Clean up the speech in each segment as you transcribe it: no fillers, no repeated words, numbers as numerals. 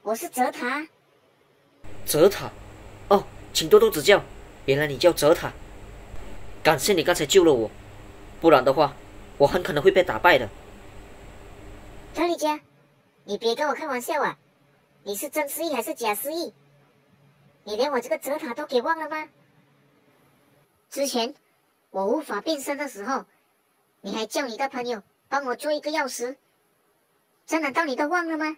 我是泽塔。 泽塔，哦，请多多指教，原来你叫泽塔。感谢你刚才救了我，不然的话，我很可能会被打败的。 特利迦，你别跟我开玩笑啊！你是真失忆还是假失忆？你连我这个泽塔都给忘了吗？之前我无法变身的时候，你还叫你的朋友帮我做一个钥匙，这难道你都忘了吗？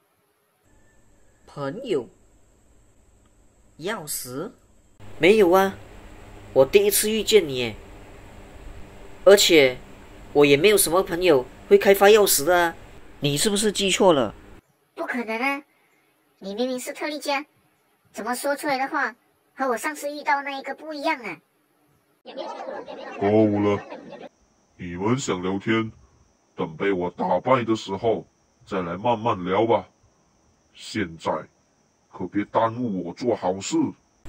朋友，钥匙？没有啊，我第一次遇见你耶，而且我也没有什么朋友会开发钥匙的啊，你是不是记错了？ 不可能啊！你明明是特利迦，怎么说出来的话和我上次遇到那一个不一样啊？ 够了，你们想聊天，等被我打败的时候再来慢慢聊吧。现在可别耽误我做好事。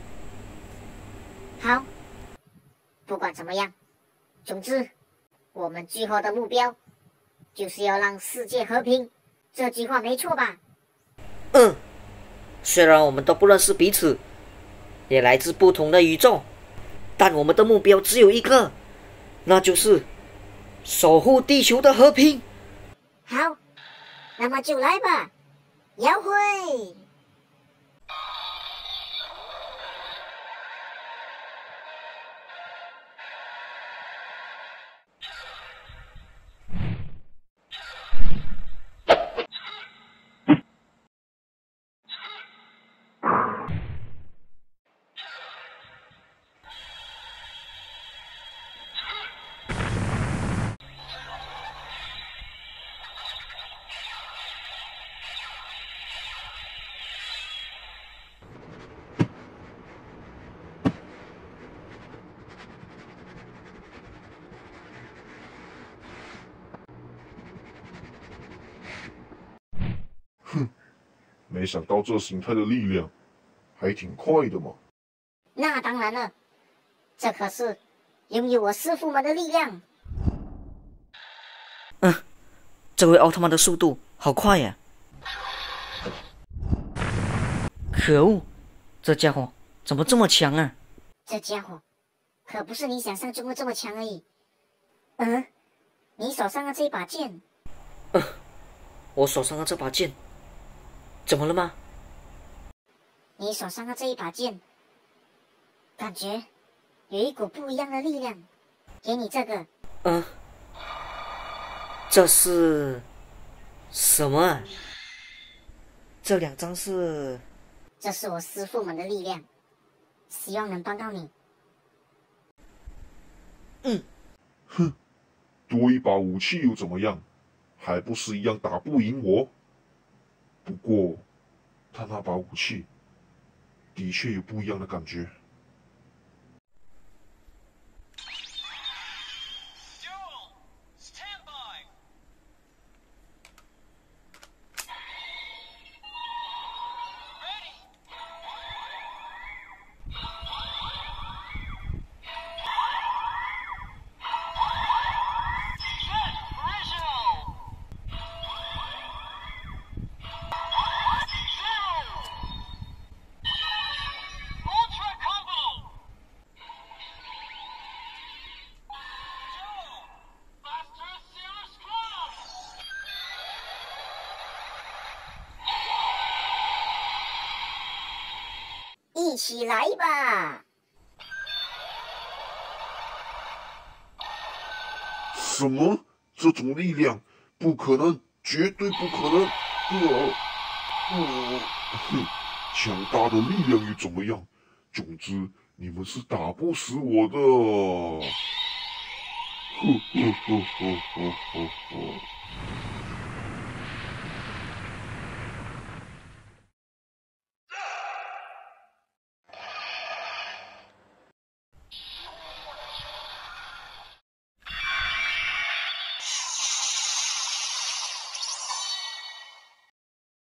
好，不管怎么样，总之，我们最后的目标就是要让世界和平，这句话没错吧？ 嗯，虽然我们都不认识彼此，也来自不同的宇宙，但我们的目标只有一个，那就是守护地球的和平。 好，那么就来吧，摇会！ 没想到这形态的力量还挺快的嘛。 那当然了，这可是拥有我师傅们的力量。 这位奥特曼的速度好快呀！可恶，这家伙怎么这么强啊？ 这家伙可不是你想象中的这么强而已。你手上的这把剑， 我手上的这把剑，怎么了吗？ 你手上的这一把剑，感觉有一股不一样的力量。给你这个， 这是什么啊？这两张是…… 这是我师傅们的力量，希望能帮到你。 多一把武器又怎么样？还不是一样打不赢我？不过，他那把武器的确有不一样的感觉。 一起来吧！ 什么？这种力量不可能，绝对不可能！强大的力量又怎么样？总之，你们是打不死我的！